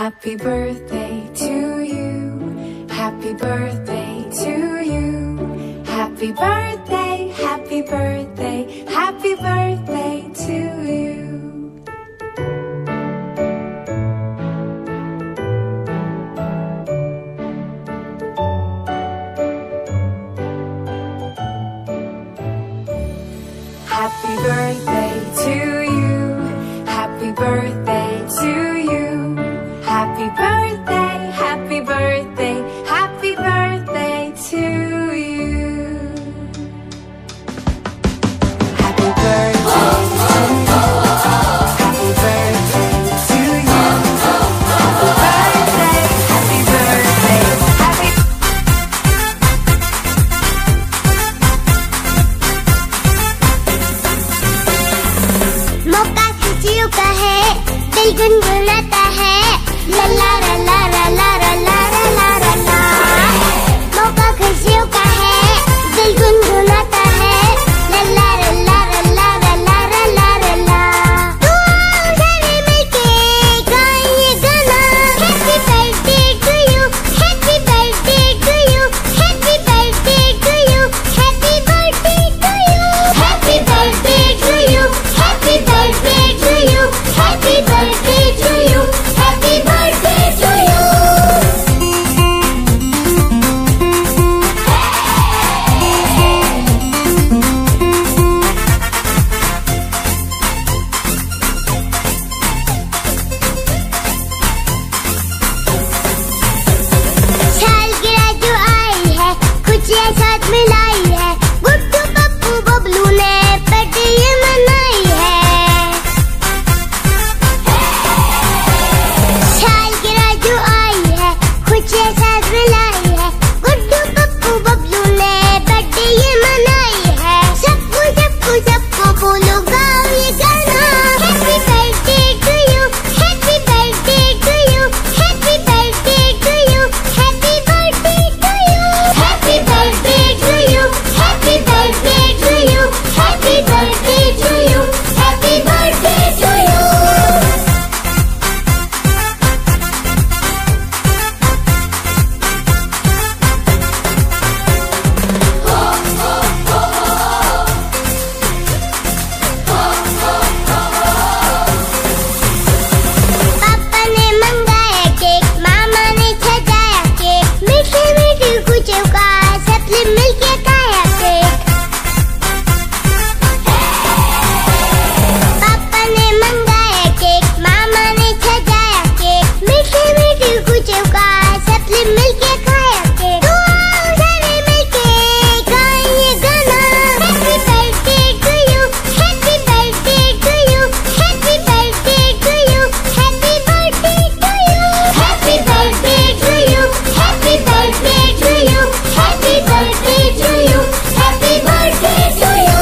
Happy birthday to you. Happy birthday to you. Happy birthday, happy birthday, happy birthday to you. Happy birthday to you. Happy birthday to you. Happy birthday, happy birthday, happy birthday to you. Happy birthday to you. Happy birthday to you. Happy birthday, happy birthday, मौका खुशियों का है, दिल गुनगुनाता है, ला ला ला ला ला ला ला ला ला ला ला। मौका खुशियों का है, दिल गुनगुनाता है, ला ला ला ला ला ला ला ला ला ला ला। तू आओ सारे मिलके गाएं ये गाना। Happy birthday to you, happy birthday to you, happy birthday to you, happy birthday to you, happy birthday to you, happy birthday to you, happy birthday to you, happy birthday to you. सालगिरह जो आई है, खुशियाँ साथ मिलाई है, गुड्डू पप्पू बबलू ने birthday ये मनाई है। सालगिरह जो आई है, खुशियाँ साथ मिलाई है, गुड्डू पप्पू बबलू ने बर्थडे ये मनाई है। सबको सबको सबको बोलो गाओ ये गाना। Happy birthday to you, happy birthday to you, happy birthday to you, happy birthday to you, happy birthday to you, happy birthday to you, happy birthday to you, happy birthday to you. पापा ने मंगाया cake, मामा ने सजाया cake, मीठी मीठी खुशियों का सबने मिलके खाया केक। पापा ने मंगाया केक, मामा ने सजाया केक, मीठी मीठी खुशियों का सबने मिलके खाया केक। तू आओ सारे मिलके गाएं ये गाना। Happy birthday to you, happy birthday to you, happy birthday to you, happy birthday to you, happy birthday to you, happy birthday to you, happy birthday to you, happy birthday to you.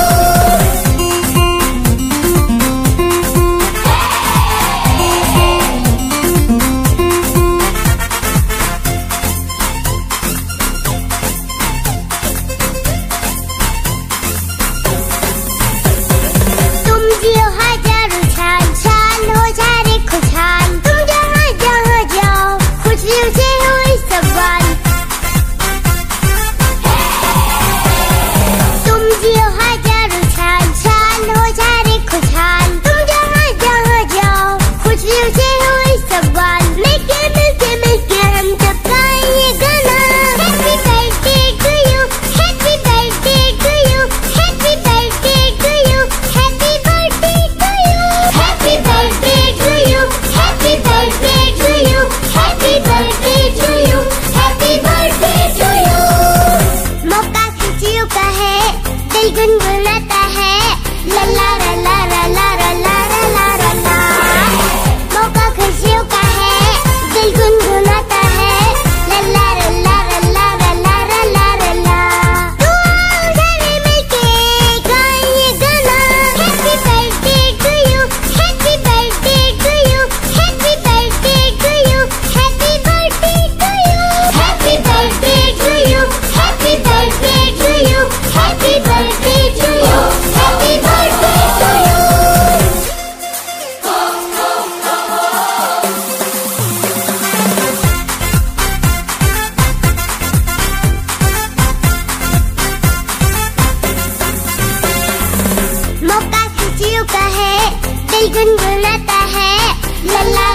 तुम जियो हजारों साल, साल हो सारे खुशहाल, तुम जहाँ जहाँ जाओ खुशियों से हो इस सवाल। तुम जियो हजारों साल, साल हो सारे खुशहाल, तुम जहाँ जहाँ जाओ खुशियों से हो इस सवाल। मिलके मिलके मिलके हम सब गाएं ये गाना। Happy birthday to you, happy birthday to you, happy birthday to you, happy birthday to you, happy birthday to you, happy birthday to you, happy birthday to you, happy birthday to you. मौका खुशियों का है, दिल गुनगुनाता है, ला ला ला ला ला ला ला ला ला ला ला। मौका खुशियों का है, दिल गुनगुनाता है, ला ला ला ला ला ला ला ला ला ला। तू आओ सारे मिलके गाएं ये गाना। Happy birthday to you, happy birthday to you, happy birthday to you, happy birthday to you, happy birthday to you, happy birthday to you, happy birthday to you, happy birthday दिल गुनगुनाता है, ला ला